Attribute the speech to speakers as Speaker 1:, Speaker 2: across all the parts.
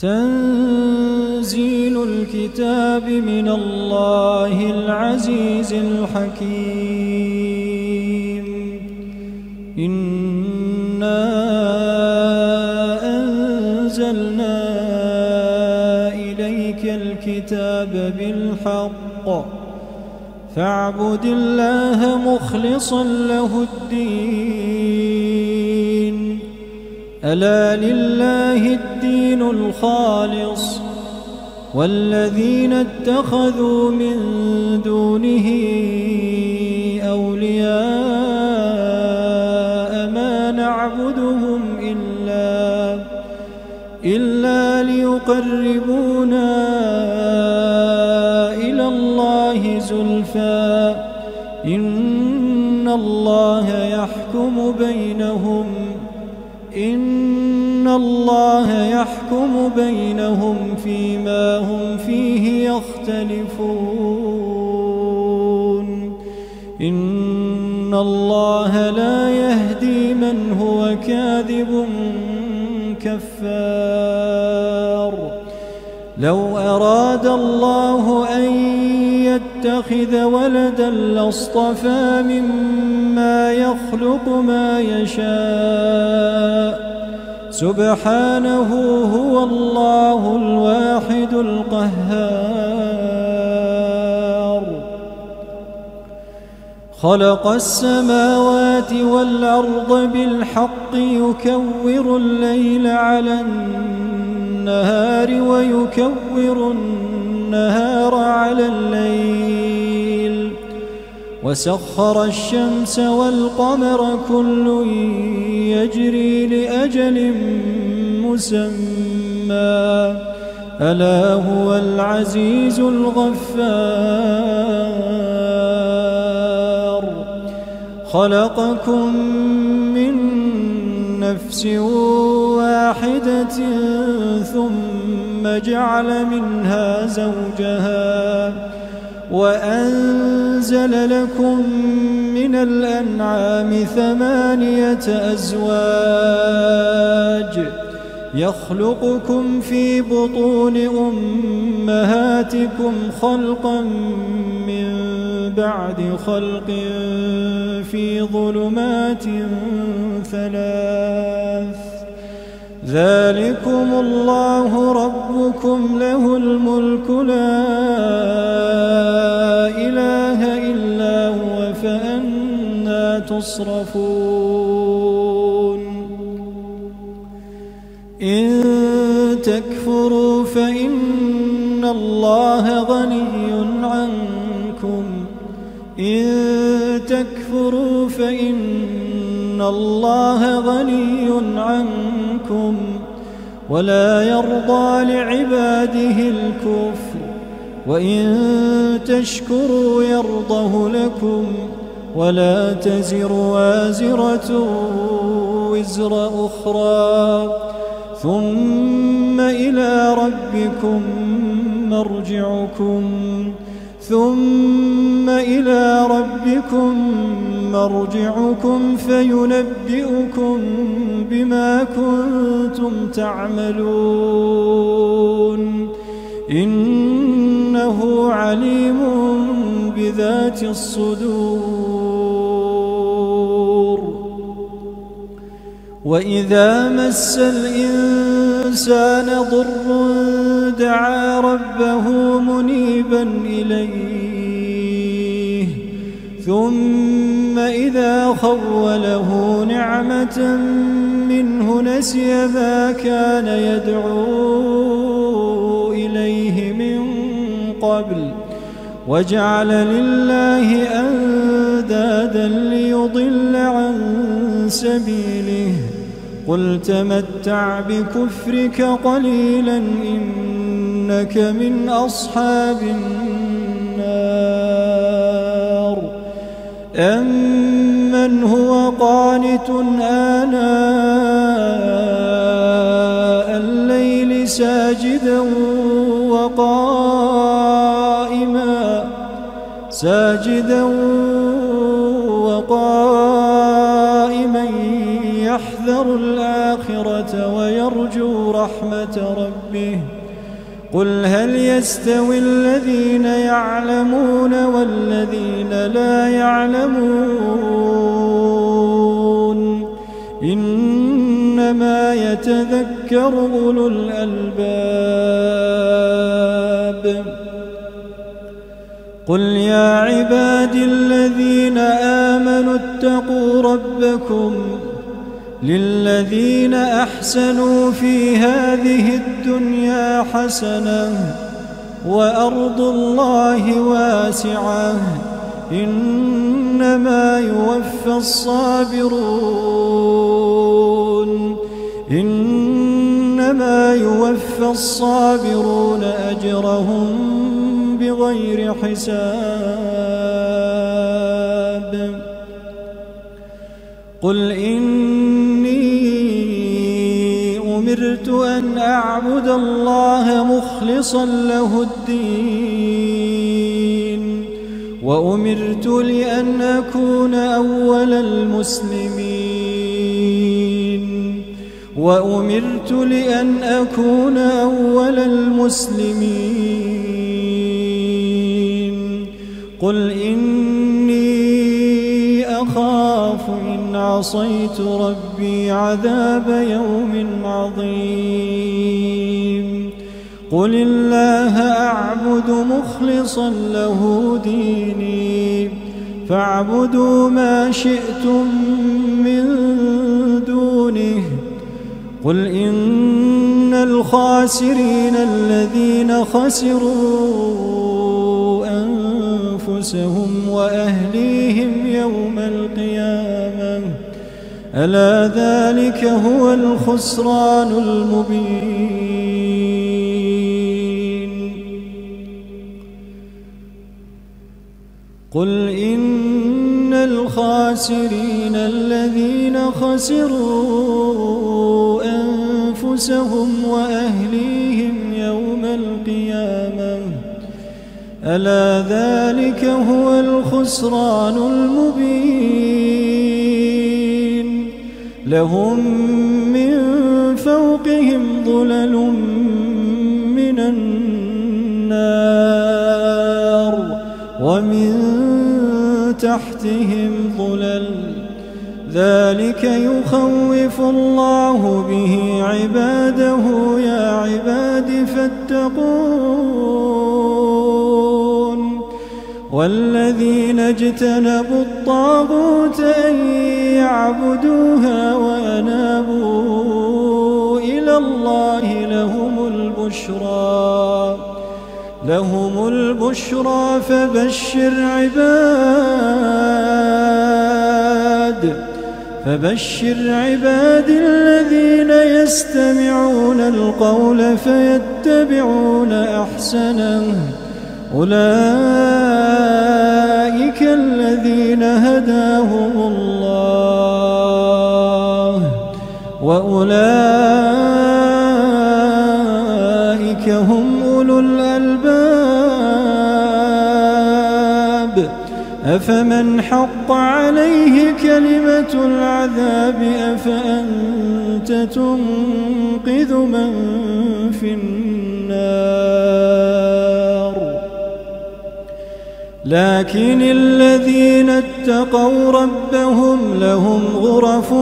Speaker 1: تنزيل الكتاب من الله العزيز الحكيم. إنا أنزلنا إليك الكتاب بالحق فاعبد الله مخلصا له الدين. ألا لله الدين الخالص والذين اتخذوا من دونه أولياء ما نعبدهم إلا ليقربونا إلى الله زلفى إن الله يحكم بينهم فيما هم فيه يختلفون. إن الله لا يهدي من هو كاذب كفار. لو أراد الله أن يتخذ ولدا لاصطفى مما يخلق ما يشاء سبحانه هو الله الواحد القهار. خلق السماوات والأرض بالحق يكور الليل على النهار ويكور النهار على الليل وسخر الشمس والقمر كل يجري لأجل مسمى ألا هو العزيز الغفار. خلقكم من نفس واحدة ثم جعل منها زوجها وأنزل لكم من الأنعام 8 أزواج يخلقكم في بطون أمهاتكم خلقا من بعد خلق في ظلمات 3 ذلكم الله ربكم له الملك لا إله إلا هو فأنى تصرفون. إن تكفروا فإن الله غني عنكم ولا يرضى لعباده الكفر وإن تشكروا يرضه لكم ولا تزر وازرة وزر أخرى ثم إلى ربكم مرجعكم فينبئكم بما كنتم تعملون إنه عليم بذات الصدور. وإذا مس الإنسان ضر دعا ربه منيبا إليه ثم إذا خوله نعمة منه نسي ما كان يدعو إليه من قبل وجعل لله أندادا ليضل عن سبيله قل تمتع بكفرك قليلا إنك من أصحاب النار. أمن هو قانت آناء الليل ساجدا وقائما يحذر الآخرة ويرجو رحمة ربه قل هل يستوي الذين يعلمون والذين لا يعلمون إنما يتذكر أولو الألباب قل يا عبادي الذين آمنوا اتقوا ربكم للذين أحسنوا في هذه الدنيا حسنة وأرض الله واسعة إنما يوفى الصابرون أجرهم بغير حساب قل إني أمرت أن أعبد الله مخلصا له الدين وأمرت لأن أكون أول المسلمين قل إني أخاف إن عصيت ربي عذاب يوم عظيم قل الله أعبد مخلصا له ديني فاعبدوا ما شئتم من دونه قل إن الخاسرين الذين خسروا أنفسهم وأهليهم يوم القيامة ألا ذلك هو الخسران المبين قل إن الخاسرين الذين خسروا أنفسهم وأهليهم يوم القيامة ألا ذلك هو الخسران المبين لهم من فوقهم ظلل من النار ومن تحتهم ظلل ذلك يخوف الله به عباده يا عباد فاتقون والذين اجتنبوا الطاغوت أن يعبدوها وأنابوا إلى الله لهم البشرى فبشر عباد الذين يستمعون القول فيتبعون أحسنه أولئك الذين هداهم الله وأولئك هم أولو الألباب أفمن حق عليه كلمة العذاب أفأنت تنقذ من في النار لكن الذين اتقوا ربهم لهم غرف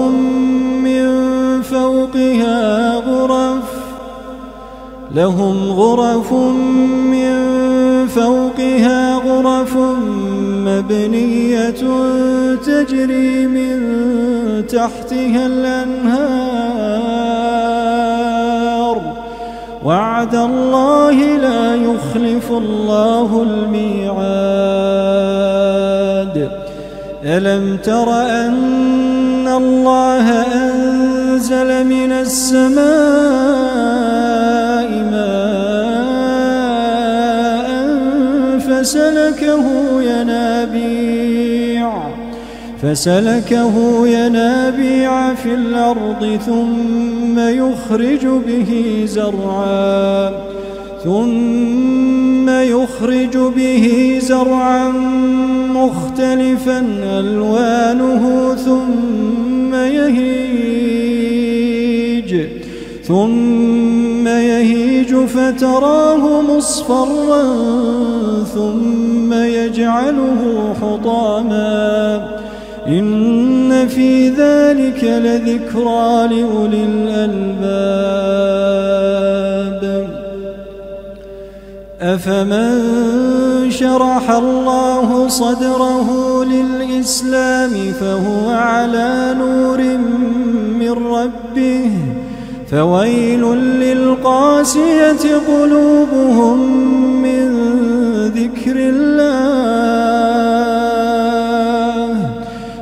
Speaker 1: من فوقها غرف مبنية تجري من تحتها الأنهار وعد الله لا يخلف الله الميعاد ألم تر أن الله أنزل من السماء ماء فسلكه ينابيع في الأرض ثم يخرج به زرعا مختلفا ألوانه ثم ثم يهيج فتراه مصفرا ثم يجعله حطاما إن في ذلك لذكرى لأولي الألباب أفمن شرح الله صدره للإسلام فهو على نور من ربه فويل للقاسية قلوبهم من ذكر الله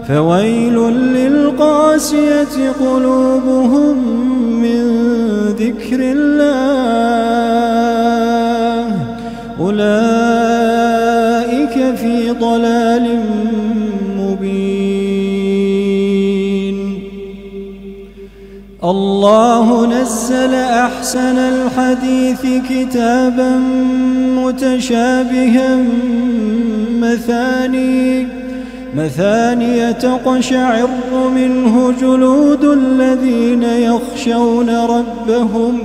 Speaker 1: أولئك في ضلال مبين. الله نزل أحسن الحديث كتابا متشابها مثانية تقشعر منه جلود الذين يخشون ربهم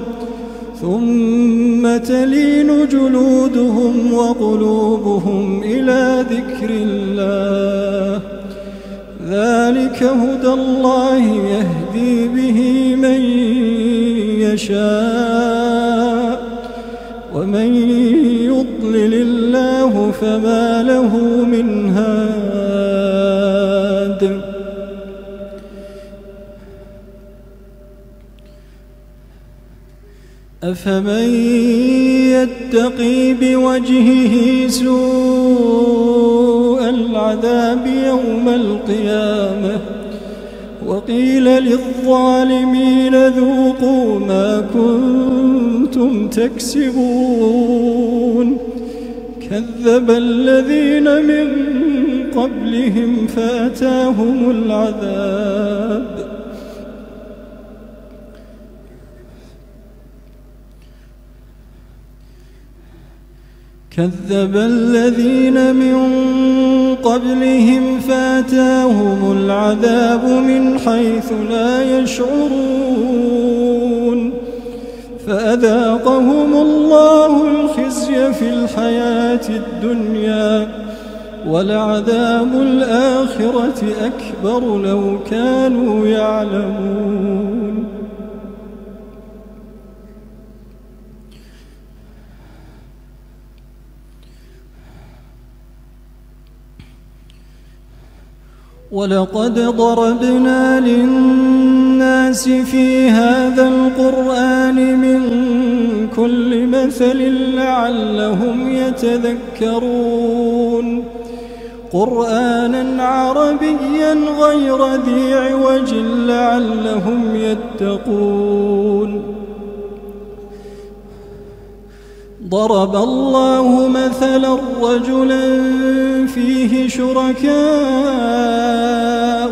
Speaker 1: ثم تلين جلودهم وقلوبهم إلى ذكر الله ذلك هدى الله يهدي به من يشاء ومن يضلل الله فما له من هاد. أفمن يتقي بوجهه سوء العذاب يوم القيامة وقيل للظالمين ذوقوا ما كنتم تكسبون كذب الذين من قبلهم فأتاهم العذاب من حيث لا يشعرون فأذاقهم الله الخزي في الحياة الدنيا ولعذاب الآخرة أكبر لو كانوا يعلمون. ولقد ضربنا للناس في هذا القرآن من كل مثل لعلهم يتذكرون قرآنا عربيا غير ذي عوج لعلهم يتقون. ضرب الله مثلا رجلا فيه شركاء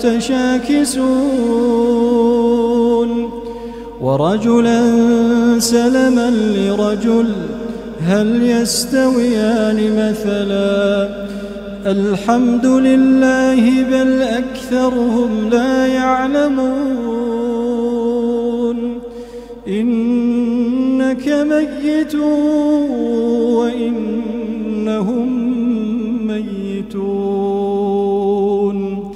Speaker 1: متشاكسون ورجلا سلما لرجل هل يستويان مثلا الحمد لله بل أكثرهم لا يعلمون. إنك ميت وإنهم ميتون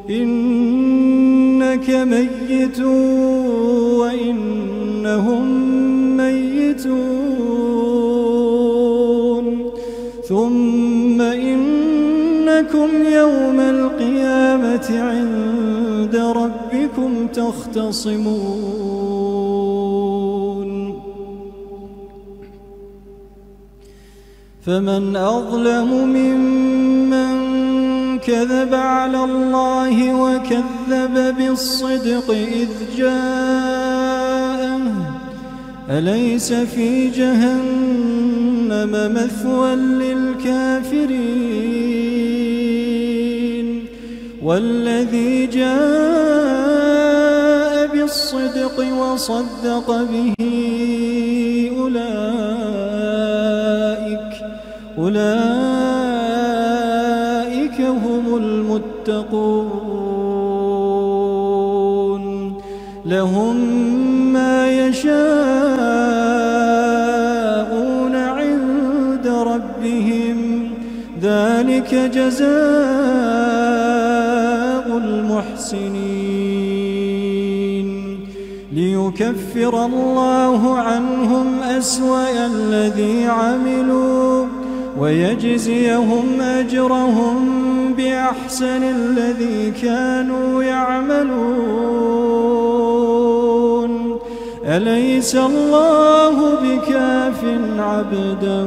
Speaker 1: إنك ميت وإنهم ميتون ثم إنكم يوم القيامة عند ربكم تختصمون. فمن أظلم ممن كذب على الله وكذب بالصدق إذ جاءه أليس في جهنم مثوى للكافرين والذي جاء بالصدق وصدق به أولئك هم المتقون. لهم ما يشاءون عند ربهم ذلك جزاء المحسنين ليكفر الله عنهم أسوأ الذي عملوا ويجزيهم أجرهم بأحسن الذي كانوا يعملون أليس الله بكاف عبده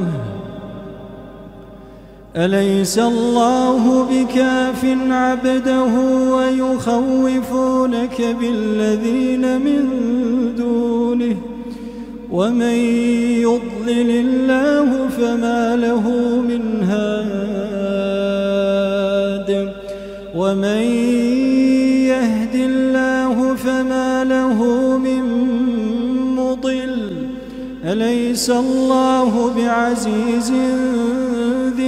Speaker 1: ويخوفونك بالذين من دونه ومن يضلل الله فما له من هاد ومن يهد الله فما له من مضل أليس الله بعزيز ذي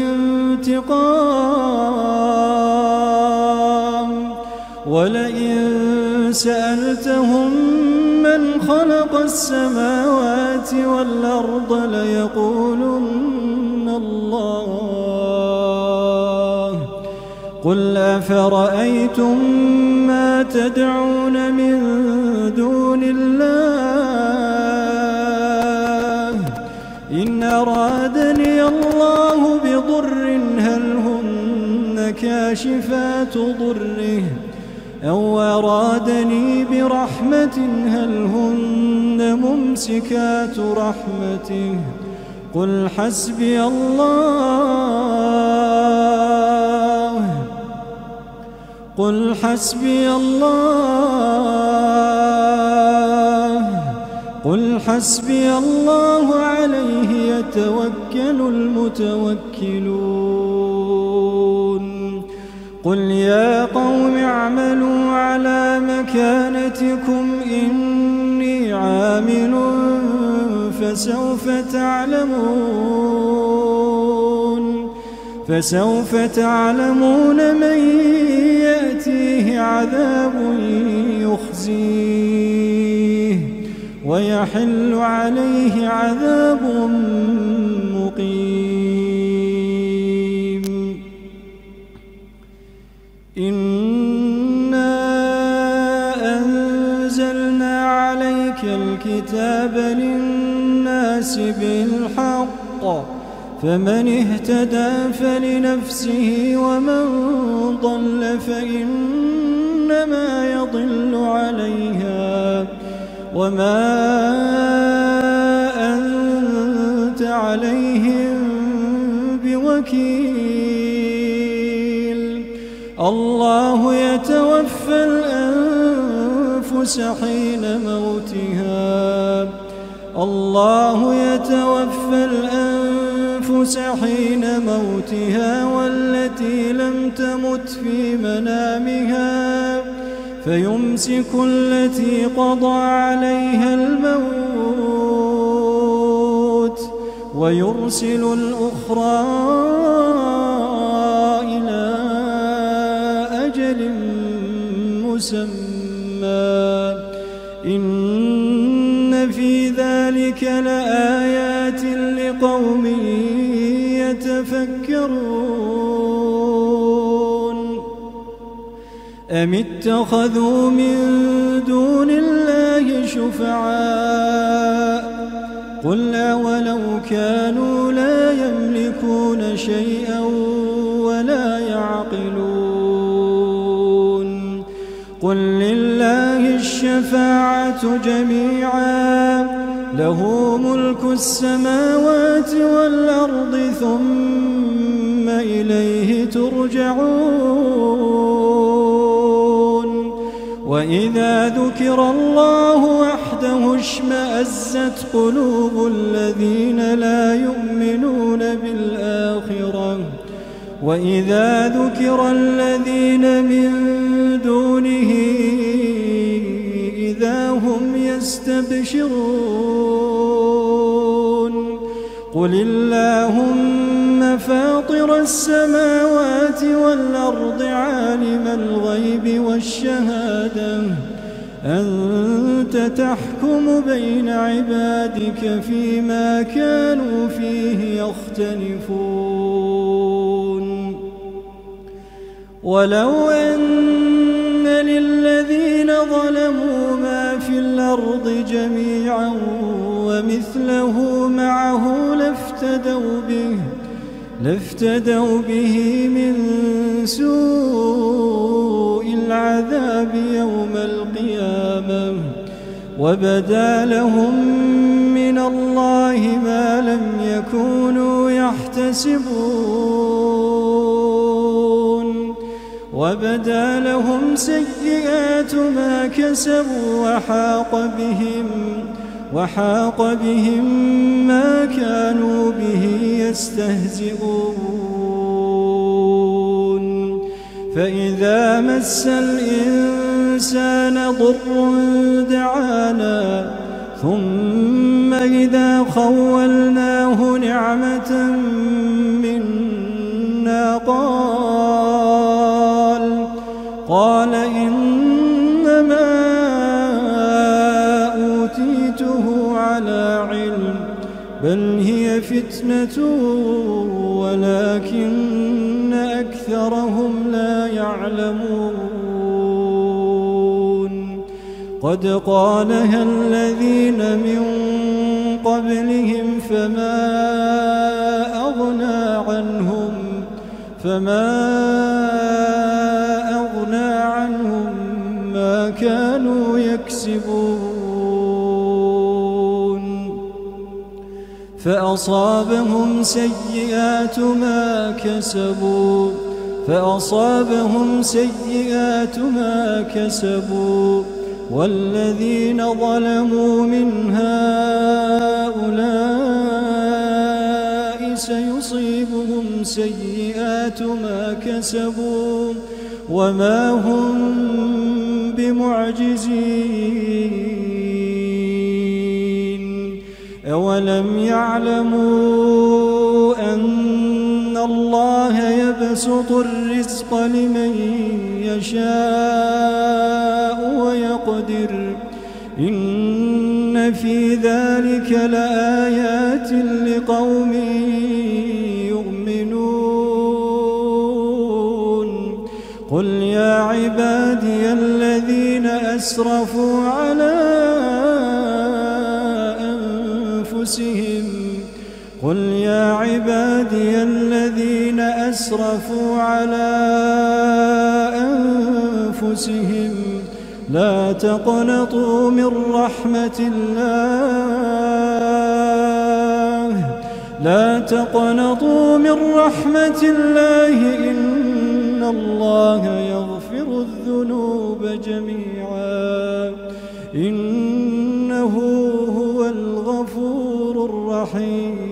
Speaker 1: انتقام ولئن سألتهم من خلق السماوات والأرض ليقولن الله قل أفرأيتم ما تدعون من دون الله إن أرادني الله بضر هل هن كاشفات ضره أو أرادني برحمة هل هن ممسكات رحمته قل حسبي الله عليه يتوكل المتوكلون قل يا قوم اعملوا على مكانتكم إني عامل فسوف تعلمون من يأتيه عذاب يخزيه ويحل عليه عذاب مقيم إنا أنزلنا عليك الكتاب للناس بالحق فمن اهتدى فلنفسه ومن ضل فإنما يضل عليها وما أنت عليهم بوكيل الله يتوفى الأنفس حين موتها والتي لم تمت في منامها فيمسك التي قضى عليها الموت ويرسل الأخرى إلى أجل مسمى إن في ذلك لآيات لقوم يتفكرون أم اتخذوا من دون الله شفعاء قل أولو كانوا لا يملكون شيئا ولا يعقلون قل لله الشفاعة جميعا له ملك السماوات والأرض ثم إليه ترجعون وإذا ذكر الله وحده اشمأزت قلوب الذين لا يؤمنون بالآخرة وإذا ذكر الذين من دونه إذا هم يستبشرون قل اللهم فاطر السماوات والأرض عالم الغيب والشهادة أنت تحكم بين عبادك فيما كانوا فيه يختلفون ولو أن للذين ظلموا ما في الأرض جميعا ومثله معه لافتدوا به من سوء العذاب يوم القيامة وبدا لهم من الله ما لم يكونوا يحتسبون وبدا لهم سيئات ما كسبوا وحاق بهم ما كانوا به يستهزئون فإذا مس الإنسان ضر دعانا ثم إذا خولناه نعمة منا قال إنما أوتيته على علم بل هي فتنة ولكن أكثرهم لا يعلمون قد قالها الذين من قبلهم فما أغنى عنهم ما كانوا يكسبون فأصابهم سيئات ما كسبوا والذين ظلموا من هؤلاء سيصيبهم سيئات ما كسبوا وما هم بمعجزين أولم يعلموا أن الله يبسط الرزق لمن يشاء ويقدر إن في ذلك لآيات لقوم يؤمنون قل يا عبادي الذين أسرفوا على أنفسهم لا تقنطوا من رحمة الله إن الله يغفر الذنوب جميعا إنه هو الغفور الرحيم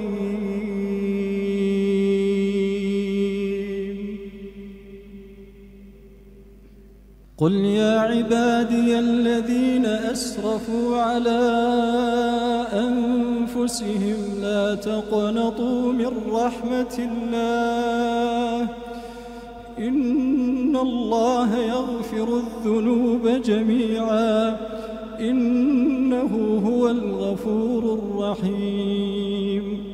Speaker 1: قل يا عبادي الذين أسرفوا على أنفسهم لا تقنطوا من رحمة الله إن الله يغفر الذنوب جميعا إنه هو الغفور الرحيم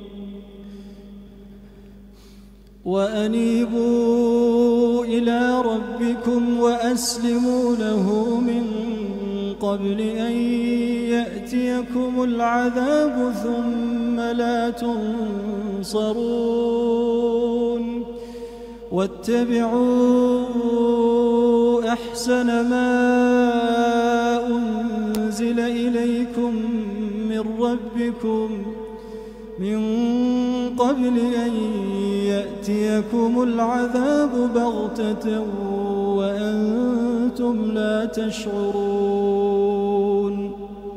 Speaker 1: وأنيبوا إلى ربكم وأسلموا له من قبل أن يأتيكم العذاب ثم لا تنصرون واتبعوا أحسن ما أنزل إليكم من ربكم من قبل أن يأتيكم العذاب بغتة وأنتم لا تشعرون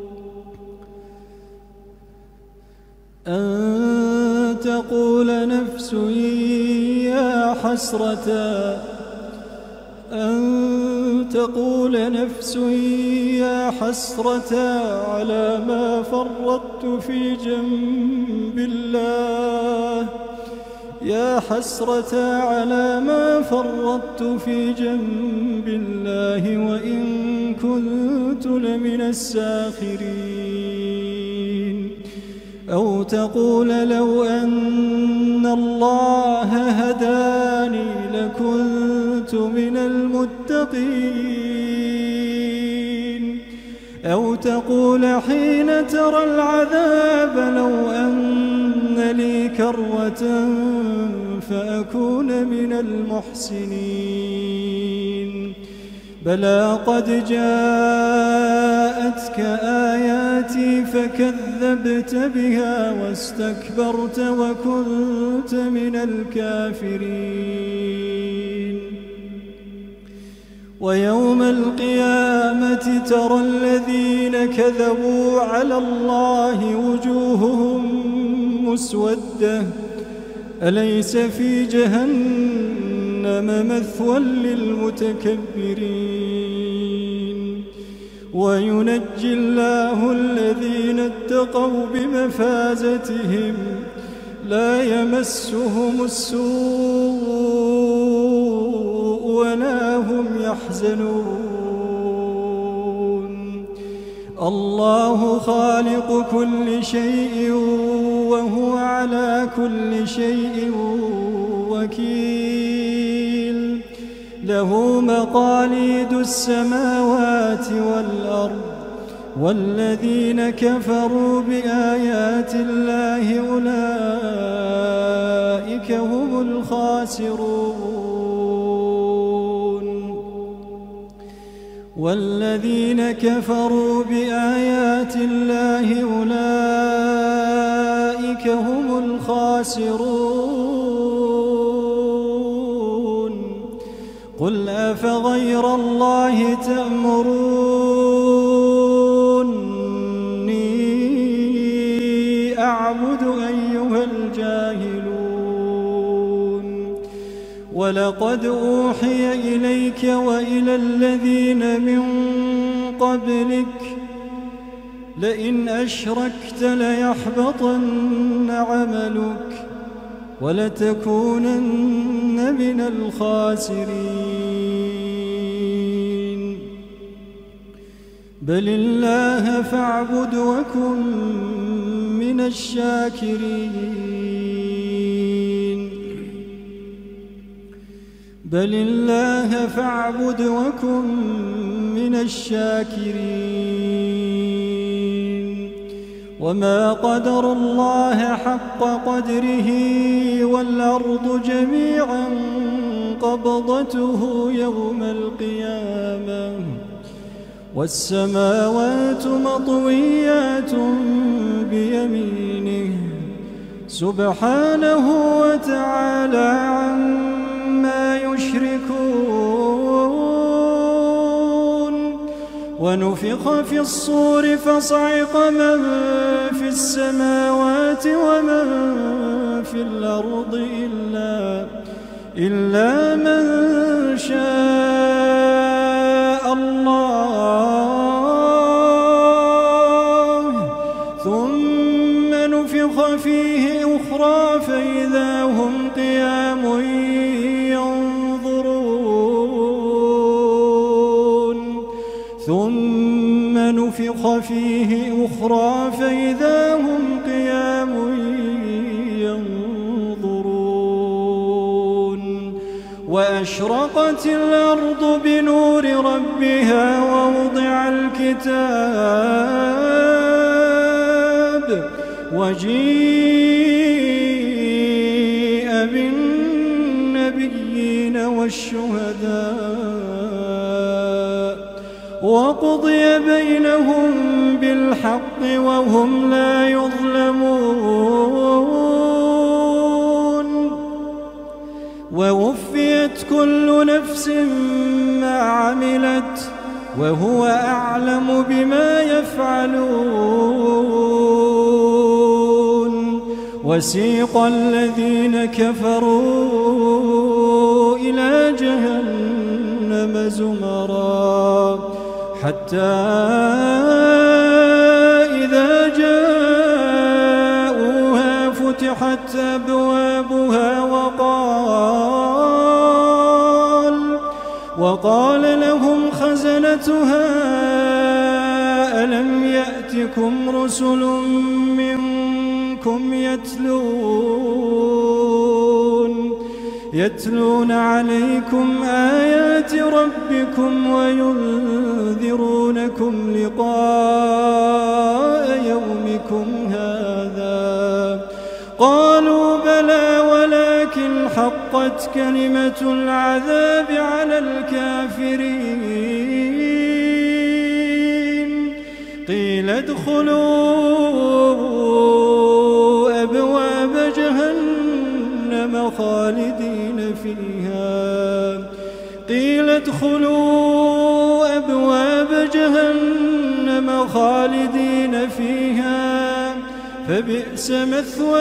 Speaker 1: أن تقول نفس يا حسرة على ما فرطت في جنب الله يا حسرة على ما فرطت في جنب الله وإن كنت لمن الساخرين. أو تقول لو أن الله هداني لكنت من المتقين. أو تقول حين ترى العذاب لو أن لي كرة فأكون من المحسنين. بلى قد جاءتك آياتي فكذبت بها واستكبرت وكنت من الكافرين. ويوم القيامة ترى الذين كذبوا على الله وجوههم مسودة أليس في جهنم مثوى للمتكبرين. وينجي الله الذين اتقوا بمفازتهم لا يمسهم السوء ولا هم يحزنون. الله خالق كل شيء وهو على كل شيء وكيل. له مقاليد السماوات والأرض والذين كفروا بآيات الله أولئك هم الخاسرون. والذين كفروا بآيات الله أولئك هم الخاسرون. قل أفغير الله تأمروني أعبد أيها الجاهلون. ولقد أوحي إليك وإلى الذين من قبلك لئن أشركت ليحبطن عملك ولتكونن من الخاسرين. بل الله فاعبد وكن من الشاكرين. بل الله فاعبد وكن من الشاكرين. وما قدر الله حق قدره والأرض جميعا قبضته يوم القيامة والسماوات مطويات بيمينه سبحانه وتعالى عما يشركون. ونفخ في الصور فصعق من في السماوات ومن في الأرض إلا من شاء الله ثم نفخ فيه أخرى فإذا هم قيام ينظرون. ثم نفخ فيه أخرى فإذا هم قيام ينظرون. وأشرقت الأرض بنور ربها ووضع الكتاب وجيء بالنبيين والشهداء وقضي بينهم بالحق وهم لا يظلمون. ووفيت كل نفس ما عملت وهو أعلم بما يفعلون. وسيق الذين كفروا إلى جهنم زمرا حتى إذا جاءوها فتحت أبوابها وقال لهم خزنتها ألم يأتكم رسل منكم يتلون عليكم آيات ربكم وينذرونكم لقاء يومكم هذا؟ قالوا بلى ولكن حقت كلمة العذاب على الكافرين. قيل ادخلوا أبواب جهنم خالدين فيها قيل ادخلوا أبواب جهنم خالدين فيها فبئس مثوى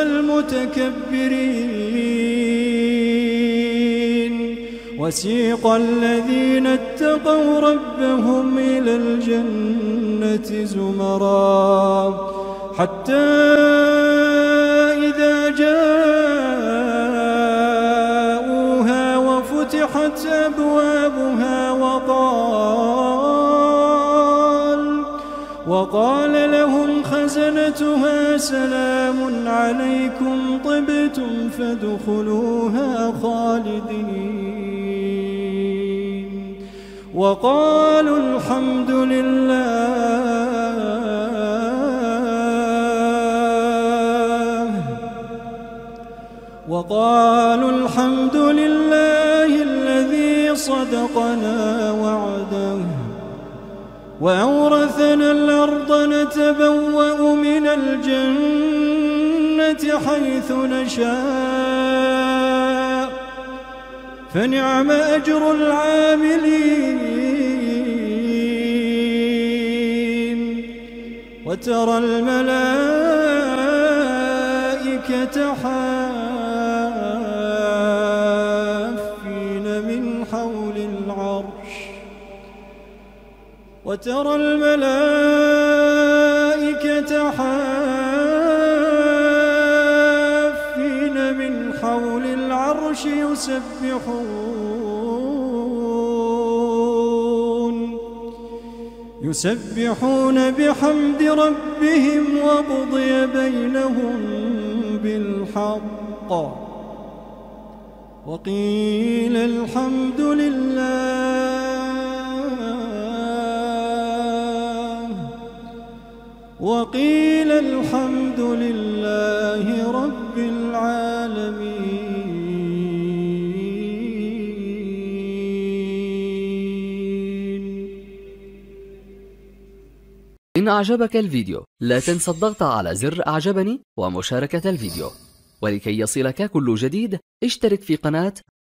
Speaker 1: المتكبرين. وسيق الذين اتقوا ربهم إلى الجنة زمرا حتى إذا جاءوها وفتحت أبوابها وقال لهم خزنتها سلام عليكم طبتم فادخلوها خالدين. وقالوا الحمد لله الذي صدقنا وعده وأورثنا الأرض نتبوأ من الجنة حيث نشاء فنعم أجر العاملين. وترى الملائكة حافين من حول العرش يسبحون بحمد ربهم وقضي بينهم بالحق وقيل الحمد لله رب العالمين.
Speaker 2: إن أعجبك الفيديو لا تنسى الضغط على زر أعجبني ومشاركة الفيديو، ولكي يصلك كل جديد اشترك في قناة